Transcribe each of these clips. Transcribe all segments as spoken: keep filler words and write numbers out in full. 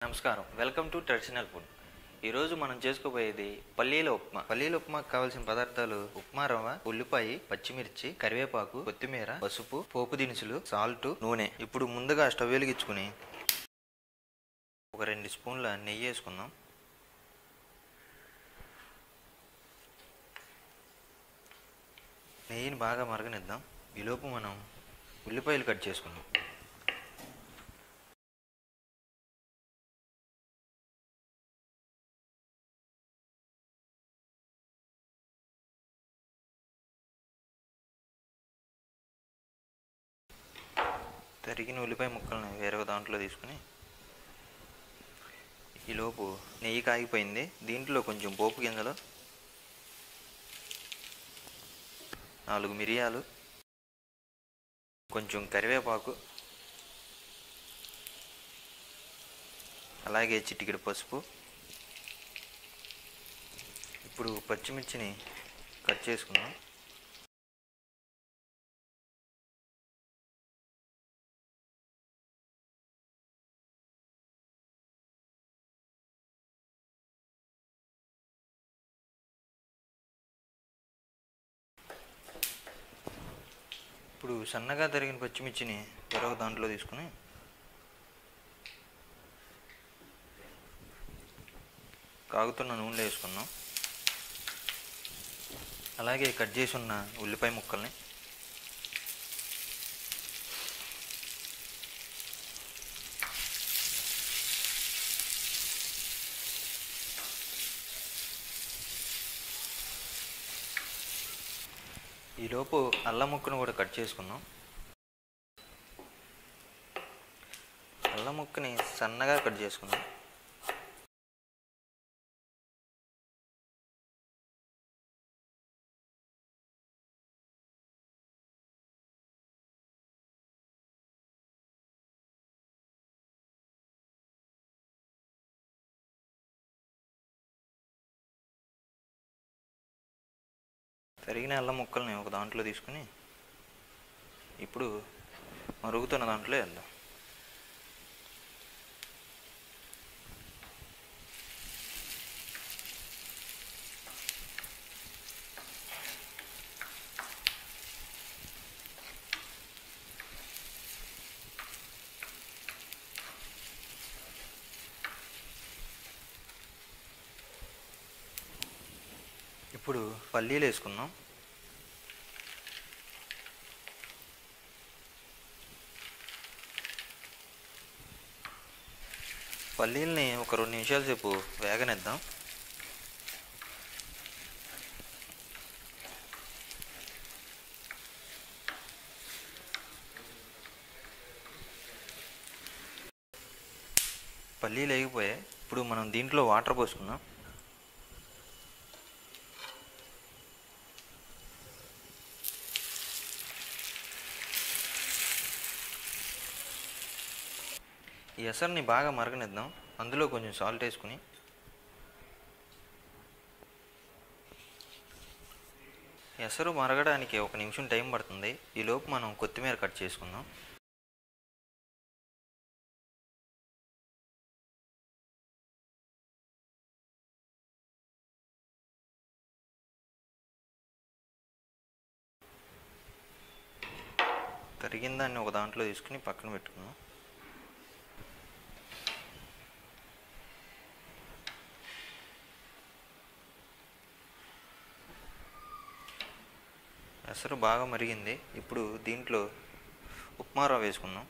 నమస్కారం, welcome to traditional food. ఈరోజు మనం చేసుకోబోయేది పల్లీల ఉప్మా. పల్లీల ఉప్మాకు కావాల్సిన పదార్థాలు: ఉప్మా రవ్వ, ఉల్లిపాయ, పచ్చిమిర్చి, కరివేపాకు, కొత్తిమీర, పసుపు, పోపు దినుసులు, సాల్ట్, నూనె. ఇప్పుడు ముందుగా స్టవ్ వెలిగించుకుని ఒక రెండు స్పూన్ల నెయ్యి వేసుకుందాం. నెయ్యిని బాగా మరగనిద్దాం. ఈలోపు మనం ఉల్లిపాయలు కట్ చేసుకుందాం. తరిగిన ఉల్లిపాయ ముక్కల్ని వేరే దాంట్లో తీసుకుని, ఈలోపు నెయ్యి కాగిపోయింది. దీంట్లో కొంచెం పోపు గింజలు, నాలుగు మిరియాలు, కొంచెం కరివేపాకు, అలాగే చిటికెడు పసుపు. ఇప్పుడు పచ్చిమిర్చిని కట్ చేసుకుందాం. ఇప్పుడు సన్నగా తరిగిన పచ్చిమిర్చిని వేరొక దాంట్లో తీసుకుని కాగుతున్న నూనెలో వేసుకుందాం. అలాగే కట్ చేసి ఉన్న ఉల్లిపాయ ముక్కల్ని, ఈలోపు అల్లం ముక్కను కూడా కట్ చేసుకుందాం. అల్లం ముక్కని సన్నగా కట్ చేసుకుందాం. తరిగిన అల్లం ముక్కల్ని ఒక దాంట్లో తీసుకుని ఇప్పుడు మరుగుతున్న దాంట్లో వేద్దాం. ఇప్పుడు పల్లీలు వేసుకుందాం. పల్లీలని ఒక రెండు నిమిషాల సేపు వేగనిద్దాం. పల్లీలు వేగిపోయాయి. ఇప్పుడు మనం దీంట్లో వాటర్ పోసుకుందాం. ఈ ఎసరుని బాగా మరగనిద్దాం. అందులో కొంచెం సాల్ట్ వేసుకుని ఎసరు మరగడానికి ఒక నిమిషం టైం పడుతుంది. ఈలోపు మనం కొత్తిమీర కట్ చేసుకుందాం. తరిగిన దాన్ని ఒక దాంట్లో తీసుకుని పక్కన పెట్టుకుందాం. ఎసరు బాగా మరిగింది. ఇప్పుడు దీంట్లో ఉప్మా రవ్వ వేసుకుందాం.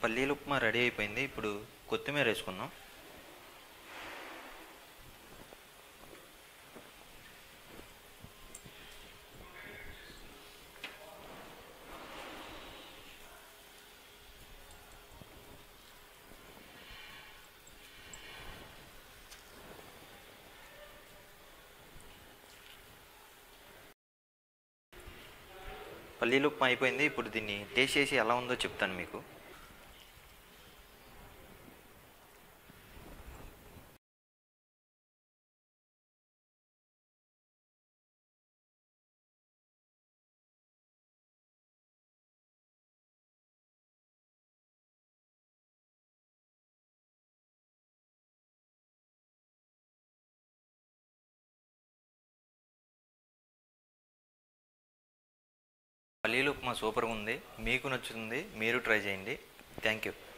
పల్లీల ఉప్మా రెడీ అయిపోయింది. ఇప్పుడు కొత్తిమీర వేసుకుందాం. పల్లీల ఉప్మా అయిపోయింది. ఇప్పుడు దీన్ని టేస్ట్ చేసి ఎలా ఉందో చెప్తాను మీకు. పల్లీల ఉప్మా సూపర్గా ఉంది. మీకు నచ్చుతుంది, మీరు ట్రై చేయండి. Thank you.